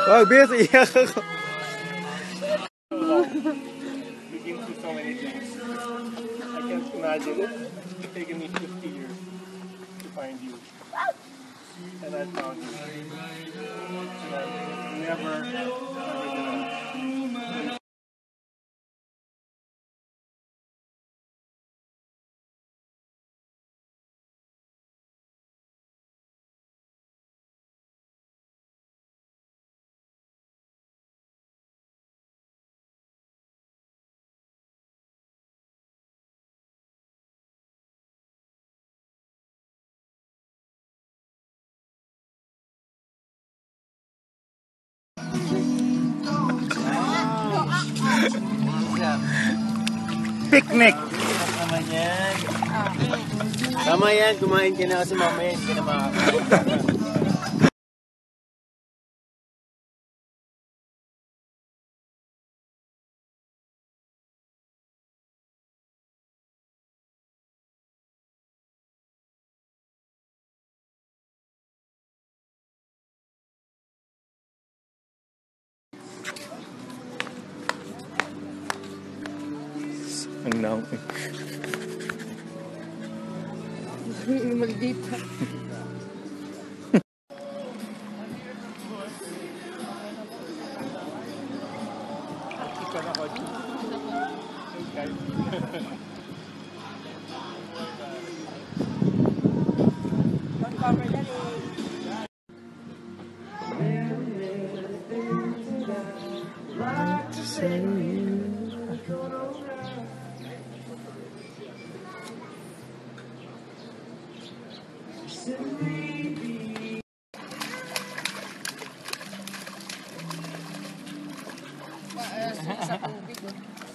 Wag, bis, iyak ako. We've been through so many things. I can't imagine it. It's taken me 50 years to find you. And I found you. And I'm never gonna. Picnic! Tama yan. Tama yan, kumain ka na kasi mamaya hindi ka na makakain. Ang naong. Maldita. Sa tubig.